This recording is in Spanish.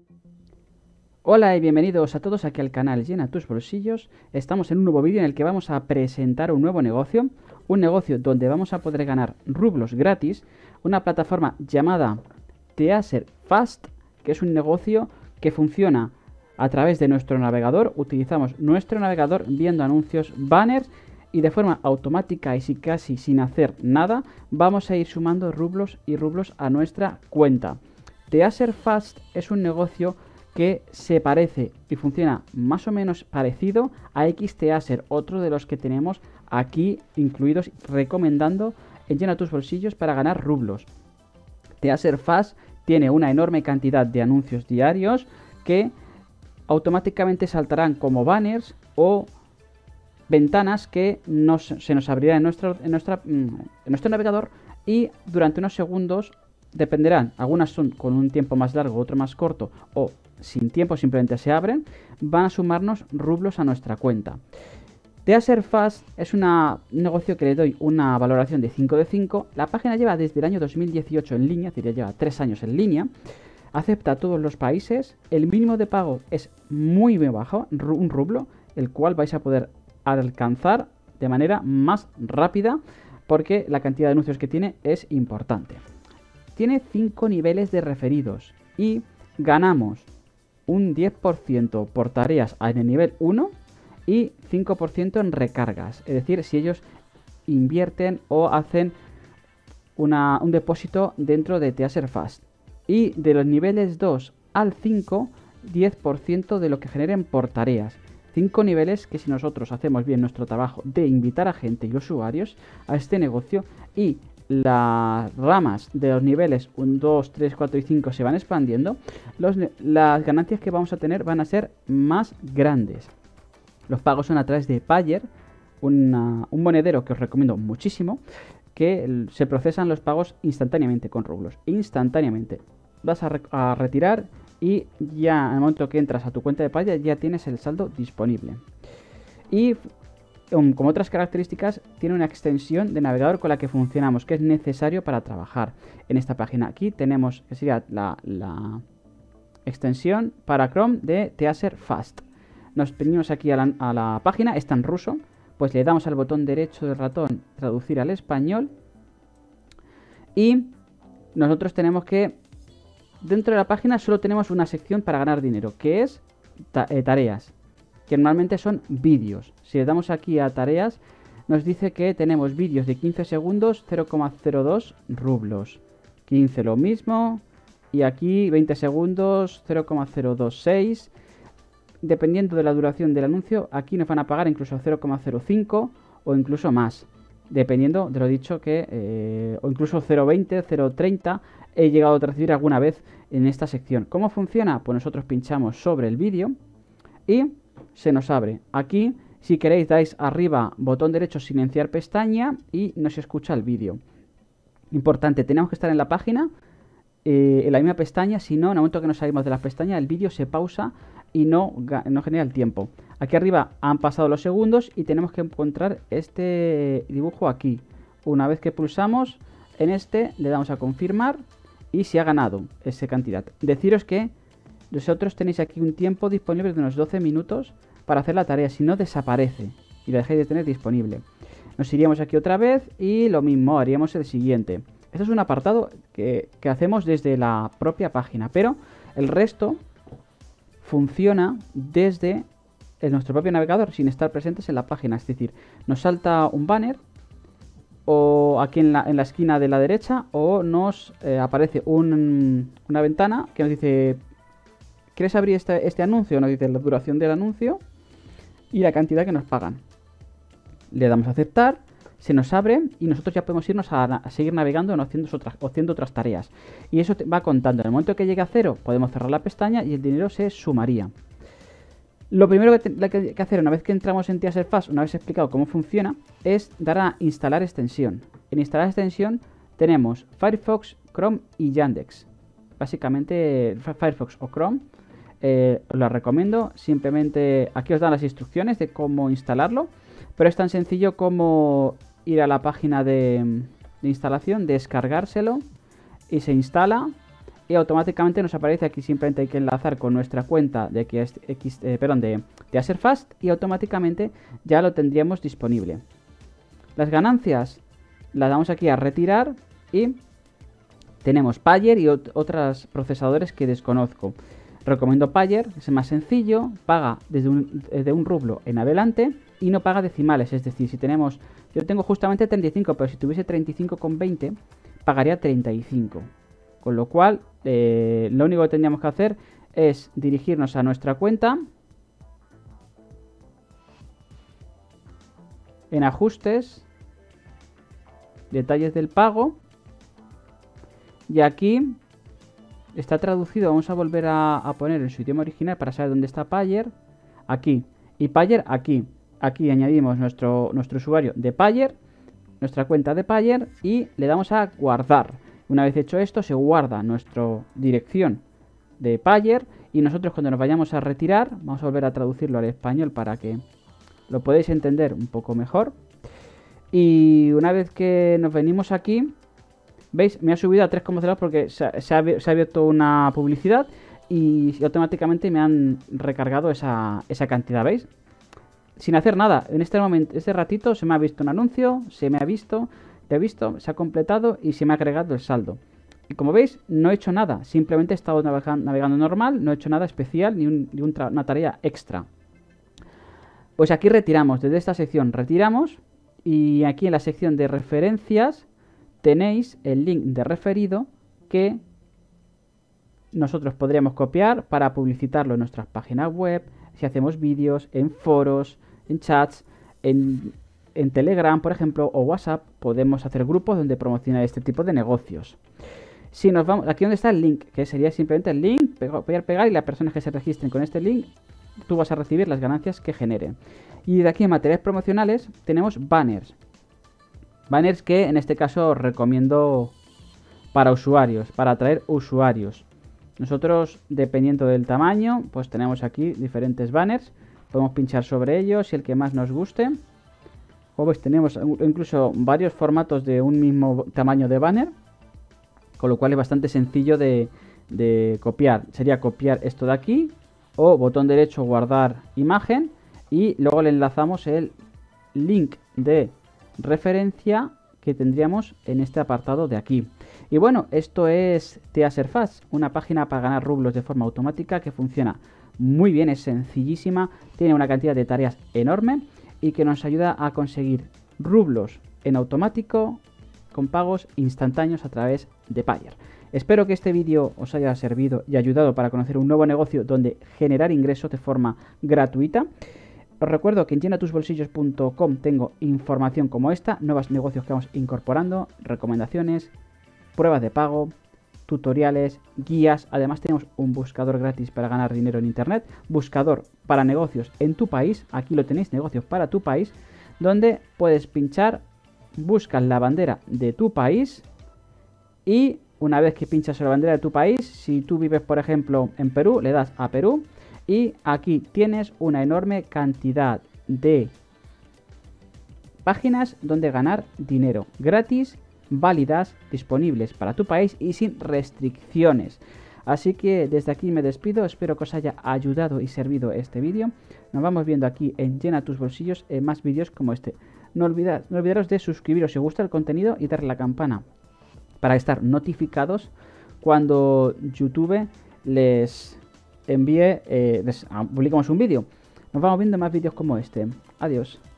Hola y bienvenidos a todos aquí al canal Llena tus bolsillos. Estamos en un nuevo vídeo en el que vamos a presentar un nuevo negocio. Un negocio donde vamos a poder ganar rublos gratis. Una plataforma llamada Teaser Fast, que es un negocio que funciona a través de nuestro navegador. Utilizamos nuestro navegador viendo anuncios, banners, y de forma automática y casi sin hacer nada vamos a ir sumando rublos y rublos a nuestra cuenta. Teaser Fast es un negocio que se parece y funciona más o menos parecido a Xteaser, otro de los que tenemos aquí incluidos, recomendando en Llena tus bolsillos para ganar rublos. Teaser Fast tiene una enorme cantidad de anuncios diarios que automáticamente saltarán como banners o ventanas que se nos abrirán en nuestro navegador, y durante unos segundos dependerán, algunas son con un tiempo más largo, otro más corto, o sin tiempo, simplemente se abren, van a sumarnos rublos a nuestra cuenta. Teaser Fast es un negocio que le doy una valoración de 5 de 5. La página lleva desde el año 2018 en línea, es decir, lleva 3 años en línea. Acepta a todos los países. El mínimo de pago es muy bajo, un rublo, el cual vais a poder alcanzar de manera más rápida porque la cantidad de anuncios que tiene es importante. Tiene 5 niveles de referidos y ganamos un 10% por tareas en el nivel 1 y 5% en recargas. Es decir, si ellos invierten o hacen un depósito dentro de Teaser Fast. Y de los niveles 2 al 5, 10% de lo que generen por tareas. 5 niveles que, si nosotros hacemos bien nuestro trabajo de invitar a gente y usuarios a este negocio, y las ramas de los niveles 1, 2, 3, 4 y 5 se van expandiendo, las ganancias que vamos a tener van a ser más grandes. Los pagos son a través de Payer, un monedero que os recomiendo muchísimo, que se procesan los pagos instantáneamente con rublos. Instantáneamente. Vas a retirar y ya en el momento que entras a tu cuenta de Payer ya tienes el saldo disponible. Y como otras características, tiene una extensión de navegador con la que funcionamos, que es necesario para trabajar en esta página. Aquí tenemos, que sería la extensión para Chrome de Teaser Fast. Nos venimos aquí a la página, está en ruso, pues le damos al botón derecho del ratón, traducir al español, y nosotros tenemos que, dentro de la página solo tenemos una sección para ganar dinero, que es tareas, que normalmente son vídeos. Si le damos aquí a tareas, nos dice que tenemos vídeos de 15 segundos, 0,02 rublos. 15 lo mismo. Y aquí 20 segundos, 0,026. Dependiendo de la duración del anuncio, aquí nos van a pagar incluso 0,05 o incluso más. Dependiendo de lo dicho que... o incluso 0,20, 0,30 he llegado a recibir alguna vez en esta sección. ¿Cómo funciona? Pues nosotros pinchamos sobre el vídeo y se nos abre. Aquí, si queréis, dais arriba botón derecho, silenciar pestaña, y nos escucha el vídeo. Importante, tenemos que estar en la página, en la misma pestaña, si no, en el momento que nos salimos de la pestaña, el vídeo se pausa y no genera el tiempo. Aquí arriba han pasado los segundos y tenemos que encontrar este dibujo aquí. Una vez que pulsamos en este, le damos a confirmar y se ha ganado esa cantidad. Deciros que vosotros tenéis aquí un tiempo disponible de unos 12 minutos para hacer la tarea, si no desaparece y la dejáis de tener disponible. Nos iríamos aquí otra vez y lo mismo, haríamos el siguiente. Este es un apartado que hacemos desde la propia página, pero el resto funciona desde nuestro propio navegador sin estar presentes en la página. Es decir, nos salta un banner o aquí en la esquina de la derecha, o nos aparece una ventana que nos dice: ¿quieres abrir este anuncio? Nos dice la duración del anuncio y la cantidad que nos pagan. Le damos a aceptar, se nos abre y nosotros ya podemos irnos a seguir navegando o haciendo otras tareas. Y eso va contando. En el momento que llegue a 0, podemos cerrar la pestaña y el dinero se sumaría. Lo primero que hay que hacer una vez que entramos en Teaser Fast, una vez explicado cómo funciona, es dar a instalar extensión. En instalar extensión tenemos Firefox, Chrome y Yandex. Básicamente Firefox o Chrome, os la recomiendo. Simplemente aquí os dan las instrucciones de cómo instalarlo, pero es tan sencillo como ir a la página de instalación, descargárselo y se instala. y automáticamente nos aparece aquí. Simplemente hay que enlazar con nuestra cuenta de Aserfast y automáticamente ya lo tendríamos disponible. Las ganancias las damos aquí a retirar y tenemos Payer y otros procesadores que desconozco. Recomiendo Payer, es más sencillo, paga desde un rublo en adelante y no paga decimales. Es decir, si tenemos, yo tengo justamente 35, pero si tuviese 35,20 pagaría 35. Con lo cual, lo único que tendríamos que hacer es dirigirnos a nuestra cuenta, en ajustes, detalles del pago, y aquí está traducido. Vamos a volver a poner en su idioma original para saber dónde está Payer. Aquí. Y Payer aquí. Aquí añadimos nuestro usuario de Payer, nuestra cuenta de Payer, y le damos a guardar. Una vez hecho esto, se guarda nuestra dirección de Payer y nosotros cuando nos vayamos a retirar, vamos a volver a traducirlo al español para que lo podáis entender un poco mejor. Y una vez que nos venimos aquí, ¿veis? Me ha subido a 3,02 porque se ha abierto una publicidad y automáticamente me han recargado esa cantidad, ¿veis? Sin hacer nada. En este momento, este ratito se me ha visto un anuncio, se me ha visto, se ha completado y se me ha agregado el saldo. Y como veis, no he hecho nada. Simplemente he estado navegando normal, no he hecho nada especial ni una tarea extra. Pues aquí retiramos, desde esta sección retiramos y aquí en la sección de referencias tenéis el link de referido que nosotros podríamos copiar para publicitarlo en nuestras páginas web, si hacemos vídeos, en foros, en chats, en Telegram, por ejemplo, o WhatsApp. Podemos hacer grupos donde promocionar este tipo de negocios. Si nos vamos aquí donde está el link, que sería simplemente el link, pegar y las personas que se registren con este link, tú vas a recibir las ganancias que generen. Y de aquí en materiales promocionales tenemos banners. Banners que en este caso os recomiendo para usuarios, para atraer usuarios. Nosotros, dependiendo del tamaño, pues tenemos aquí diferentes banners. Podemos pinchar sobre ellos y el que más nos guste. Como veis, tenemos incluso varios formatos de un mismo tamaño de banner, con lo cual es bastante sencillo de copiar. Sería copiar esto de aquí, o botón derecho guardar imagen, y luego le enlazamos el link de referencia que tendríamos en este apartado de aquí. Y bueno, esto es Aserfast, una página para ganar rublos de forma automática que funciona muy bien, es sencillísima, tiene una cantidad de tareas enorme y que nos ayuda a conseguir rublos en automático con pagos instantáneos a través de Payer. Espero que este vídeo os haya servido y ayudado para conocer un nuevo negocio donde generar ingresos de forma gratuita. Os recuerdo que en llenatusbolsillos.com tengo información como esta, nuevos negocios que vamos incorporando, recomendaciones, pruebas de pago, tutoriales, guías. Además tenemos un buscador gratis para ganar dinero en internet, buscador para negocios en tu país. Aquí lo tenéis, negocios para tu país, donde puedes pinchar, buscas la bandera de tu país y una vez que pinchas la bandera de tu país, si tú vives por ejemplo en Perú, le das a Perú y aquí tienes una enorme cantidad de páginas donde ganar dinero gratis, válidas, disponibles para tu país y sin restricciones. Así que desde aquí me despido, espero que os haya ayudado y servido este vídeo. Nos vamos viendo aquí en Llena tus bolsillos en más vídeos como este. No olvidaros de suscribiros si os gusta el contenido y darle a la campana para estar notificados cuando YouTube les envíe, publicamos un vídeo. Nos vamos viendo más vídeos como este. Adiós.